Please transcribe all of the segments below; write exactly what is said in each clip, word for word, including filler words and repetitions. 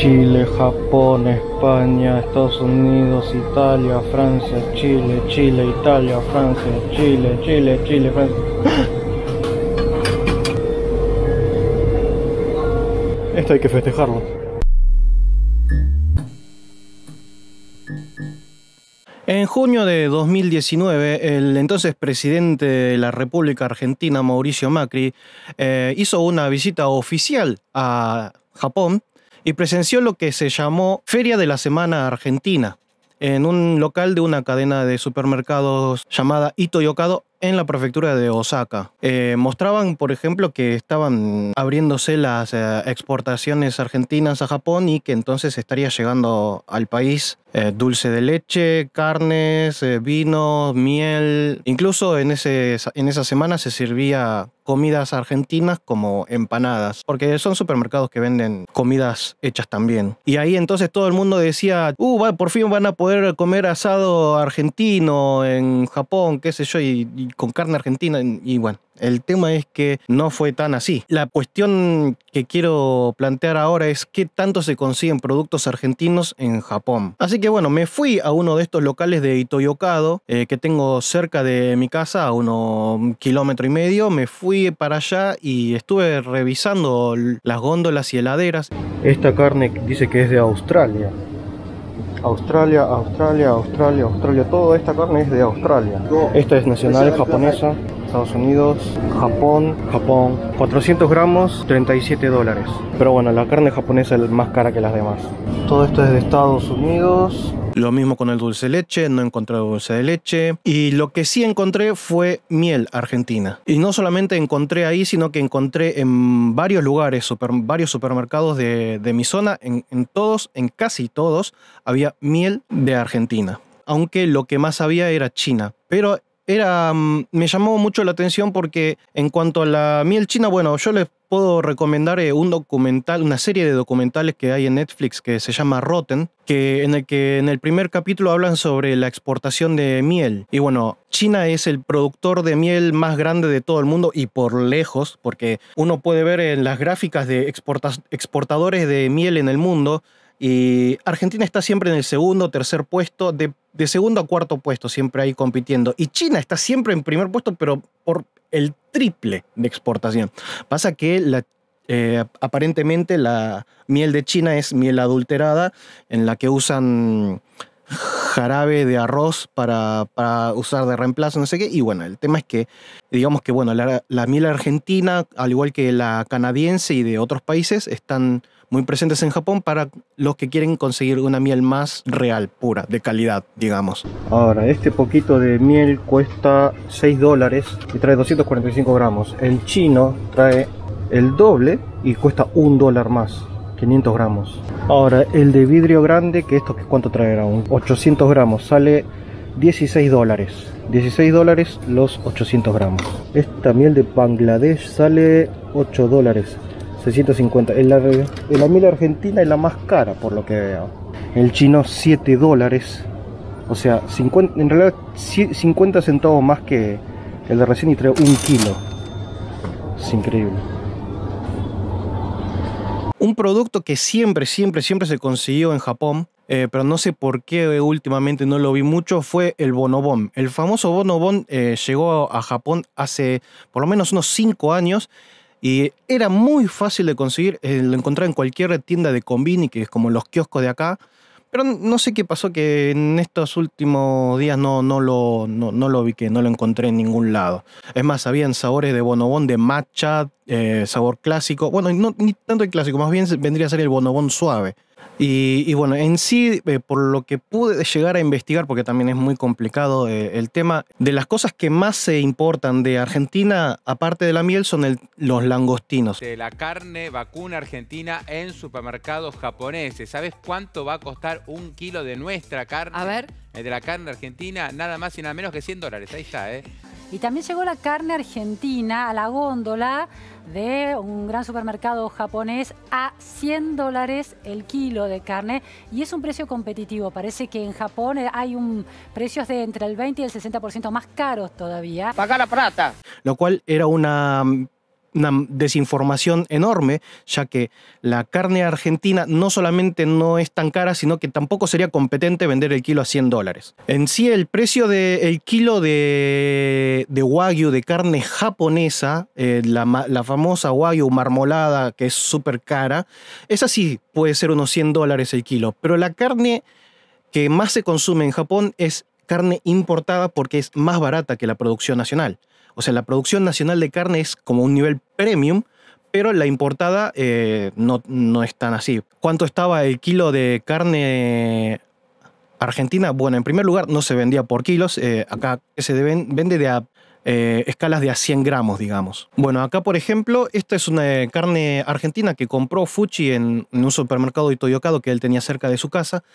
Chile, Japón, España, Estados Unidos, Italia, Francia, Chile, Chile, Italia, Francia, Chile, Chile, Chile, Francia. Esto hay que festejarlo. En junio de dos mil diecinueve, el entonces presidente de la República Argentina, Mauricio Macri, eh, hizo una visita oficial a Japón y presenció lo que se llamó Feria de la Semana Argentina, en un local de una cadena de supermercados llamada Ito-Yokado en la prefectura de Osaka. Eh, mostraban, por ejemplo, que estaban abriéndose las eh, exportaciones argentinas a Japón y que entonces estaría llegando al país eh, dulce de leche, carnes, eh, vino, miel. Incluso en, ese, en esa semana se servía comidas argentinas como empanadas, porque son supermercados que venden comidas hechas también. Y ahí entonces todo el mundo decía, uh, va, por fin van a poder comer asado argentino en Japón, qué sé yo, y, y con carne argentina. Y bueno, el tema es que no fue tan así. La cuestión que quiero plantear ahora es qué tanto se consiguen productos argentinos en Japón. Así que bueno, me fui a uno de estos locales de Ito-Yokado eh, que tengo cerca de mi casa, a uno un kilómetro y medio. Me fui para allá y estuve revisando las góndolas y heladeras. Esta carne dice que es de Australia. Australia, Australia, Australia, Australia. Toda esta carne es de Australia. Esta es nacional japonesa. Estados Unidos, Japón, Japón. cuatrocientos gramos, treinta y siete dólares. Pero bueno, la carne japonesa es más cara que las demás. Todo esto es de Estados Unidos. Lo mismo con el dulce de leche, no encontré dulce de leche. Y lo que sí encontré fue miel argentina. Y no solamente encontré ahí, sino que encontré en varios lugares, super, varios supermercados de, de mi zona, en, en todos, en casi todos, había miel de Argentina. Aunque lo que más había era China. Pero era, me llamó mucho la atención porque en cuanto a la miel china, bueno, yo les puedo recomendar eh, un documental, una serie de documentales que hay en Netflix que se llama Rotten, que en el que en el primer capítulo hablan sobre la exportación de miel. Y bueno, China es el productor de miel más grande de todo el mundo y por lejos, porque uno puede ver en las gráficas de exporta- exportadores de miel en el mundo. Y Argentina está siempre en el segundo o tercer puesto, de, de segundo a cuarto puesto, siempre ahí compitiendo. Y China está siempre en primer puesto, pero por el triple de exportación. Pasa que la, eh, aparentemente la miel de China es miel adulterada, en la que usan jarabe de arroz para, para usar de reemplazo, no sé qué. Y bueno, el tema es que, digamos que bueno, la, la miel argentina, al igual que la canadiense y de otros países, están muy presentes en Japón para los que quieren conseguir una miel más real, pura, de calidad, digamos. Ahora, este poquito de miel cuesta seis dólares y trae doscientos cuarenta y cinco gramos. El chino trae el doble y cuesta un dólar más, quinientos gramos. Ahora, el de vidrio grande, que esto, ¿cuánto traerá? Un ochocientos gramos, sale dieciséis dólares. dieciséis dólares los ochocientos gramos. Esta miel de Bangladesh sale ocho dólares. seiscientos cincuenta. En la, en la miel argentina es la más cara, por lo que veo. El chino, siete dólares. O sea, cincuenta, en realidad cincuenta centavos más que el de recién y trae un kilo. Es increíble. Un producto que siempre, siempre, siempre se consiguió en Japón, eh, pero no sé por qué últimamente no lo vi mucho, fue el bonobón. El famoso bonobón eh, llegó a Japón hace por lo menos unos cinco años. Y era muy fácil de conseguir, eh, lo encontraba en cualquier tienda de konbini, que es como los kioscos de acá. Pero no sé qué pasó, que en estos últimos días no, no, lo, no, no lo vi, que no lo encontré en ningún lado. Es más, habían sabores de bonobón, de matcha, eh, sabor clásico. Bueno, no, ni tanto el clásico, más bien vendría a ser el bonobón suave. Y, y bueno, en sí, eh, por lo que pude llegar a investigar, porque también es muy complicado eh, el tema, de las cosas que más se importan de Argentina, aparte de la miel, son el, los langostinos. De la carne vacuna argentina en supermercados japoneses. ¿Sabes cuánto va a costar un kilo de nuestra carne? A ver. De la carne argentina, nada más y nada menos que cien dólares. Ahí está, ¿eh? Y también llegó la carne argentina a la góndola de un gran supermercado japonés a cien dólares el kilo de carne. Y es un precio competitivo. Parece que en Japón hay un precios de entre el veinte y el sesenta por ciento más caros todavía. ¡Paga la plata! Lo cual era una una desinformación enorme, ya que la carne argentina no solamente no es tan cara, sino que tampoco sería competente vender el kilo a cien dólares. En sí, el precio del kilo de, de Wagyu, de carne japonesa, eh, la, la famosa Wagyu marmolada, que es súper cara, esa sí puede ser unos cien dólares el kilo, pero la carne que más se consume en Japón es carne importada porque es más barata que la producción nacional. O sea, la producción nacional de carne es como un nivel premium, pero la importada eh, no, no es tan así. ¿Cuánto estaba el kilo de carne argentina? Bueno, en primer lugar, no se vendía por kilos. Eh, acá se deben, vende de a, eh, escalas de a cien gramos, digamos. Bueno, acá, por ejemplo, esta es una carne argentina que compró Fuchi en, en un supermercado de Itoyokado que él tenía cerca de su casa.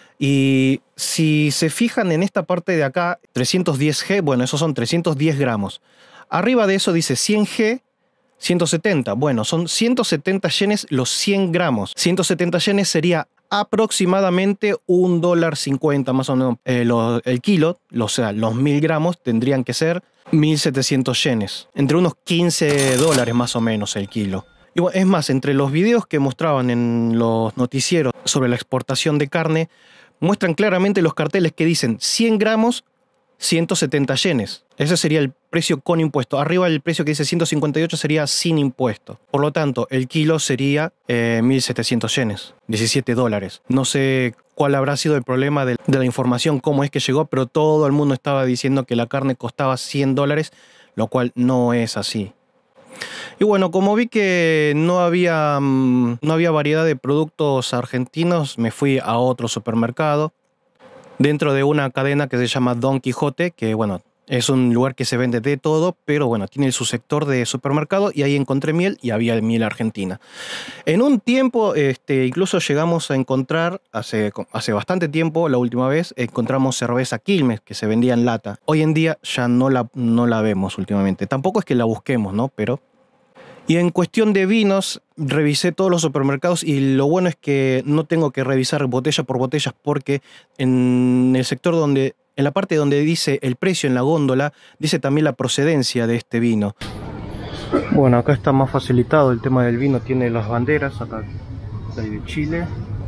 Y si se fijan en esta parte de acá, trescientos diez G, bueno, esos son trescientos diez gramos. Arriba de eso dice cien G, ciento setenta. Bueno, son ciento setenta yenes los cien gramos. ciento setenta yenes sería aproximadamente un dólar cincuenta más o menos. Eh, lo, el kilo, o sea, los mil gramos tendrían que ser mil setecientos yenes. Entre unos quince dólares más o menos el kilo. Y bueno, es más, entre los videos que mostraban en los noticieros sobre la exportación de carne, muestran claramente los carteles que dicen cien gramos, ciento setenta yenes. Ese sería el precio con impuesto. Arriba el precio que dice ciento cincuenta y ocho sería sin impuesto. Por lo tanto, el kilo sería eh, mil setecientos yenes, diecisiete dólares. No sé cuál habrá sido el problema de, de la información, cómo es que llegó, pero todo el mundo estaba diciendo que la carne costaba cien dólares, lo cual no es así. Y bueno, como vi que no había, no había variedad de productos argentinos, me fui a otro supermercado dentro de una cadena que se llama Don Quijote, que bueno, es un lugar que se vende de todo, pero bueno, tiene su sector de supermercado y ahí encontré miel y había miel argentina. En un tiempo, este, incluso llegamos a encontrar, hace, hace bastante tiempo, la última vez, encontramos cerveza Quilmes que se vendía en lata. Hoy en día ya no la, no la vemos últimamente. Tampoco es que la busquemos, ¿no? Pero... Y en cuestión de vinos, revisé todos los supermercados y lo bueno es que no tengo que revisar botella por botella porque en el sector donde, en la parte donde dice el precio en la góndola, dice también la procedencia de este vino. Bueno, acá está más facilitado el tema del vino, tiene las banderas, acá hay de Chile.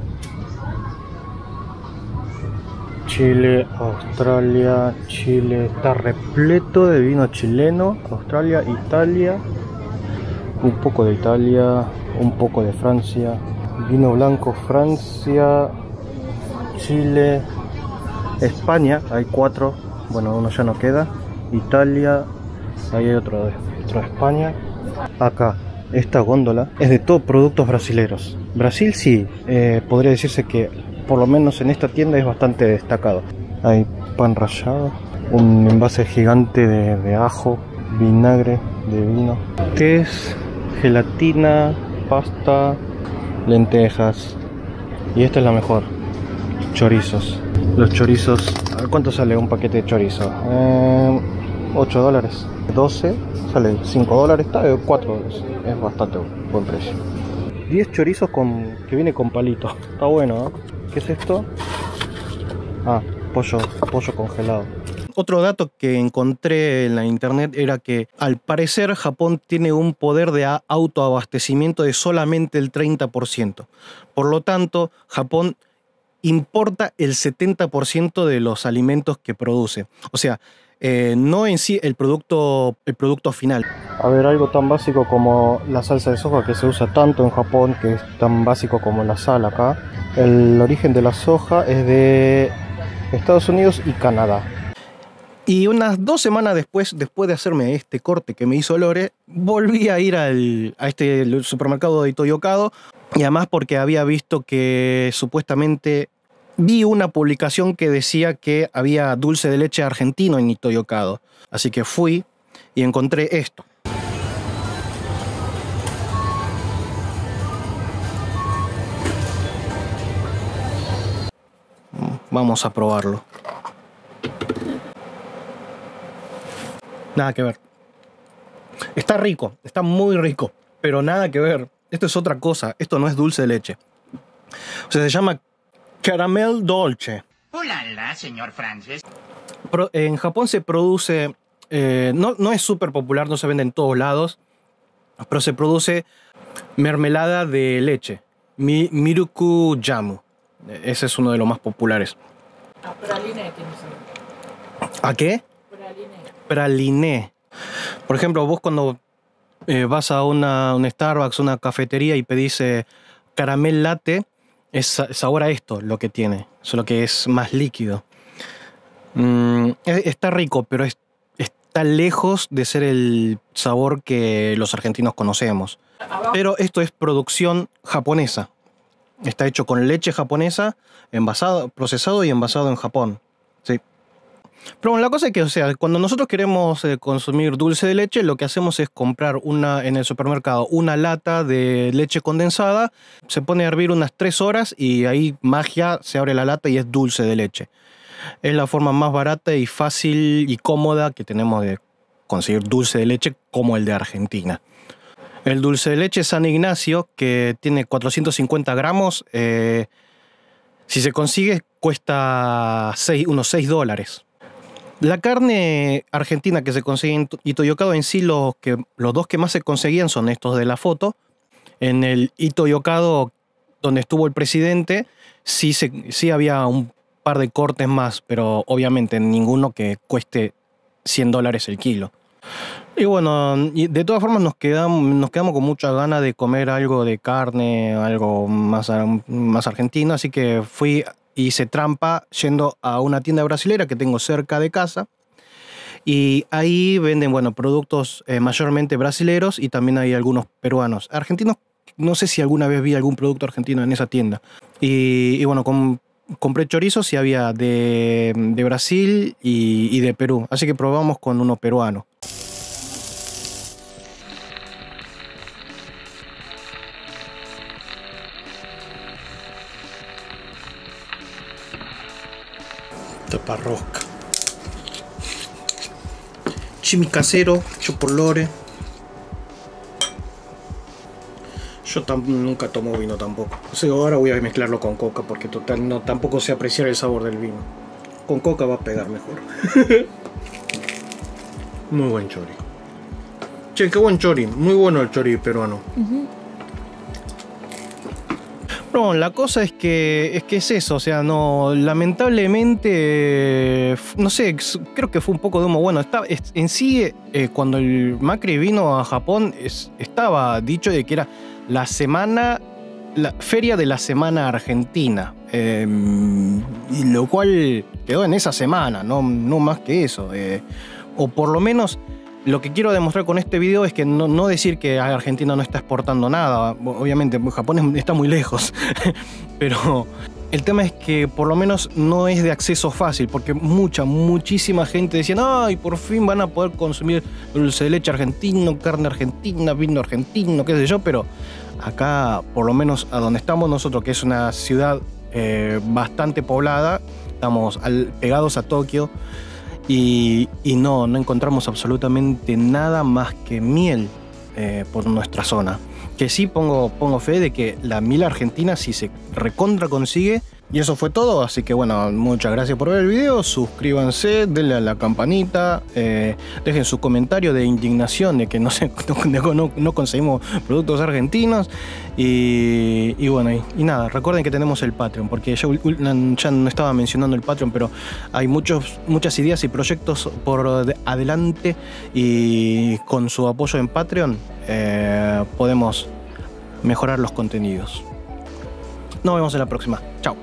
Chile, Australia, Chile, está repleto de vino chileno, Australia, Italia. Un poco de Italia, un poco de Francia, vino blanco Francia, Chile, España, hay cuatro, bueno, uno ya no queda, Italia, ahí hay otro de, otro de España. Acá, esta góndola es de todos productos brasileros. Brasil sí, eh, podría decirse que por lo menos en esta tienda es bastante destacado. Hay pan rallado, un envase gigante de, de ajo, vinagre de vino, tés, gelatina, pasta, lentejas. Y esta es la mejor, chorizos. Los chorizos, a ver cuánto sale un paquete de chorizo. Eh, ocho dólares, doce, sale cinco dólares, está de cuatro dólares, es bastante buen precio. diez chorizos con, que viene con palito, está bueno, ¿eh? ¿Qué es esto? Ah, pollo, pollo congelado. Otro dato que encontré en la internet era que al parecer Japón tiene un poder de autoabastecimiento de solamente el treinta por ciento. Por lo tanto, Japón importa el setenta por ciento de los alimentos que produce. O sea, eh, no en sí el producto, el producto final. A ver, algo tan básico como la salsa de soja que se usa tanto en Japón, que es tan básico como la sal acá. El origen de la soja es de Estados Unidos y Canadá. Y unas dos semanas después, después de hacerme este corte que me hizo Lore, volví a ir al, a este supermercado de Itoyokado. Y además porque había visto que supuestamente vi una publicación que decía que había dulce de leche argentino en Itoyokado. Así que fui y encontré esto. Vamos a probarlo. Nada que ver. Está rico, está muy rico, pero nada que ver. Esto es otra cosa, esto no es dulce de leche. O sea, se llama caramel dolce. Hola, señor Francis. En Japón se produce, eh, no, no es súper popular, no se vende en todos lados, pero se produce mermelada de leche, Mi, Miruku Jamu. Ese es uno de los más populares. Ah, praliné, ¿quién sabe? ¿A qué? Praliné. Praliné. Por ejemplo, vos cuando eh, vas a una, un Starbucks, una cafetería y pedís eh, caramel latte, es sabor a esto lo que tiene, solo que es más líquido. Mm, está rico, pero es, está lejos de ser el sabor que los argentinos conocemos. Pero esto es producción japonesa. Está hecho con leche japonesa, envasado, procesado y envasado en Japón. Sí. Pero bueno, la cosa es que, o sea, cuando nosotros queremos eh, consumir dulce de leche, lo que hacemos es comprar una en el supermercado una lata de leche condensada, se pone a hervir unas tres horas y ahí magia, se abre la lata y es dulce de leche. Es la forma más barata y fácil y cómoda que tenemos de conseguir dulce de leche como el de Argentina. El dulce de leche San Ignacio, que tiene cuatrocientos cincuenta gramos, eh, si se consigue cuesta seis, unos seis dólares. La carne argentina que se consigue en Ito-Yokado, en sí los, que, los dos que más se conseguían son estos de la foto. En el Ito-Yokado, donde estuvo el presidente, sí, se, sí había un par de cortes más, pero obviamente ninguno que cueste cien dólares el kilo. Y bueno, de todas formas nos quedamos, nos quedamos con mucha ganas de comer algo de carne, algo más, más argentino, así que fui y hice trampa yendo a una tienda brasilera que tengo cerca de casa. Y ahí venden, bueno, productos eh, mayormente brasileros y también hay algunos peruanos. Argentinos, no sé si alguna vez vi algún producto argentino en esa tienda. Y, y bueno, com, compré chorizos y había de, de Brasil y, y de Perú. Así que probamos con uno peruano. Taparrosca. Chimi casero, hecho por Lore. Yo nunca tomo vino tampoco. O sea, ahora voy a mezclarlo con coca porque total no tampoco sé apreciar el sabor del vino. Con coca va a pegar mejor. Muy buen chori. Che, qué buen chori. Muy bueno el chori peruano. Uh-huh. No, la cosa es que, es que es eso, o sea, no, lamentablemente, no sé, creo que fue un poco de humo. Bueno, está, en sí, eh, cuando el Macri vino a Japón, es, estaba dicho de que era la semana, la feria de la semana argentina, eh, y lo cual quedó en esa semana, no, no más que eso, eh, o por lo menos... Lo que quiero demostrar con este video es que no, no decir que Argentina no está exportando nada. Obviamente, Japón está muy lejos. Pero el tema es que por lo menos no es de acceso fácil. Porque mucha, muchísima gente decía, ay, por fin van a poder consumir dulce de leche argentino, carne argentina, vino argentino, qué sé yo. Pero acá, por lo menos a donde estamos nosotros, que es una ciudad eh, bastante poblada, estamos al, pegados a Tokio. Y, y no, no encontramos absolutamente nada más que miel eh, por nuestra zona. Que sí pongo, pongo fe de que la miel argentina sí se recontra consigue. Y eso fue todo, así que bueno, muchas gracias por ver el video, suscríbanse, denle a la campanita, eh, dejen su comentario de indignación de que no, se, no, no, no conseguimos productos argentinos y, y bueno, y, y nada, recuerden que tenemos el Patreon, porque ya, ya no estaba mencionando el Patreon, pero hay muchos, muchas ideas y proyectos por adelante y con su apoyo en Patreon eh, podemos mejorar los contenidos. Nos vemos en la próxima. Chao.